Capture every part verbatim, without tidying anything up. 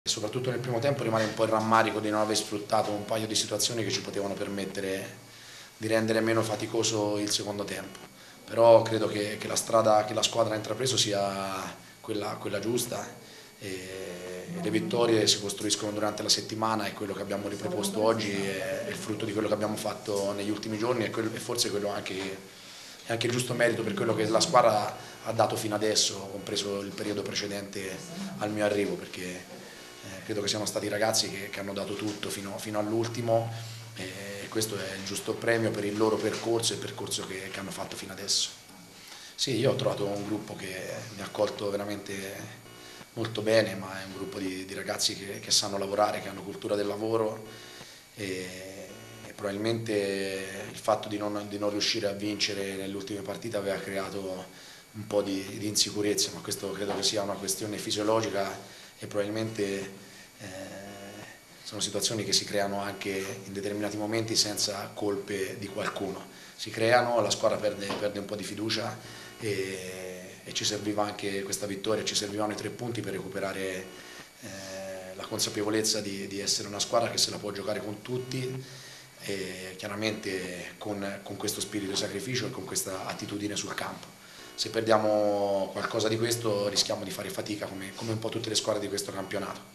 Soprattutto nel primo tempo rimane un po' il rammarico di non aver sfruttato un paio di situazioni che ci potevano permettere di rendere meno faticoso il secondo tempo. Però credo che, che la strada che la squadra ha intrapreso sia quella, quella giusta e, e le vittorie si costruiscono durante la settimana e quello che abbiamo riproposto oggi è, è il frutto di quello che abbiamo fatto negli ultimi giorni e, quello, e forse quello anche, è anche il giusto merito per quello che la squadra ha dato fino adesso, compreso il periodo precedente al mio arrivo, perché Eh, credo che siano stati ragazzi che, che hanno dato tutto fino, fino all'ultimo e questo è il giusto premio per il loro percorso e il percorso che, che hanno fatto fino adesso. Sì, io ho trovato un gruppo che mi ha accolto veramente molto bene, ma è un gruppo di, di ragazzi che, che sanno lavorare, che hanno cultura del lavoro e, e probabilmente il fatto di non, di non riuscire a vincere nelle ultime partite aveva creato un po' di, di insicurezza, ma questo credo che sia una questione fisiologica e probabilmente eh, sono situazioni che si creano anche in determinati momenti senza colpe di qualcuno. Si creano, la squadra perde, perde un po' di fiducia e, e ci serviva anche questa vittoria, ci servivano i tre punti per recuperare eh, la consapevolezza di, di essere una squadra che se la può giocare con tutti e chiaramente con, con questo spirito di sacrificio e con questa attitudine sul campo. Se perdiamo qualcosa di questo rischiamo di fare fatica come, come un po' tutte le squadre di questo campionato.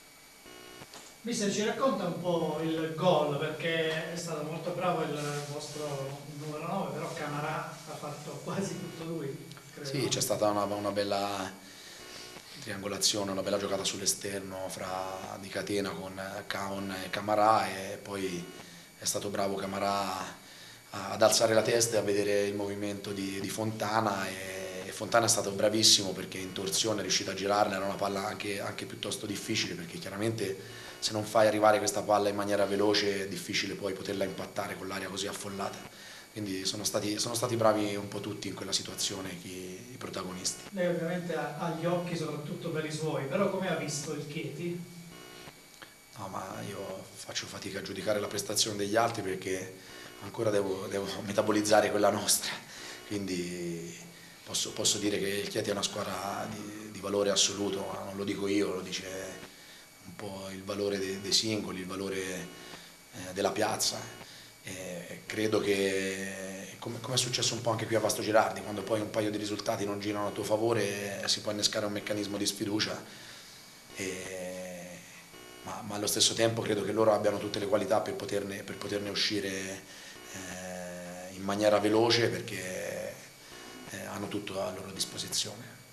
Mister, ci racconta un po' il gol, perché è stato molto bravo il vostro numero nove, però Camarà ha fatto quasi tutto lui, credo. Sì, c'è stata una, una bella triangolazione, una bella giocata sull'esterno fra di catena con Caon e Camarà e poi è stato bravo Camarà ad alzare la testa e a vedere il movimento di, di Fontana e Fontana è stato bravissimo perché in torsione è riuscito a girarla, era una palla anche, anche piuttosto difficile perché chiaramente se non fai arrivare questa palla in maniera veloce è difficile poi poterla impattare con l'aria così affollata. Quindi sono stati, sono stati bravi un po' tutti in quella situazione chi, i protagonisti. Lei ovviamente ha, ha gli occhi soprattutto per i suoi, però come ha visto il Chieti? No, ma io faccio fatica a giudicare la prestazione degli altri perché ancora devo, devo metabolizzare quella nostra, quindi posso, posso dire che il Chieti è una squadra di, di valore assoluto, ma non lo dico io, lo dice un po' il valore dei, dei singoli, il valore eh, della piazza. E credo che, come, come è successo un po' anche qui a Vasto Girardi, quando poi un paio di risultati non girano a tuo favore si può innescare un meccanismo di sfiducia. E, ma, ma allo stesso tempo credo che loro abbiano tutte le qualità per poterne, per poterne uscire eh, in maniera veloce perché eh, hanno tutto a loro disposizione.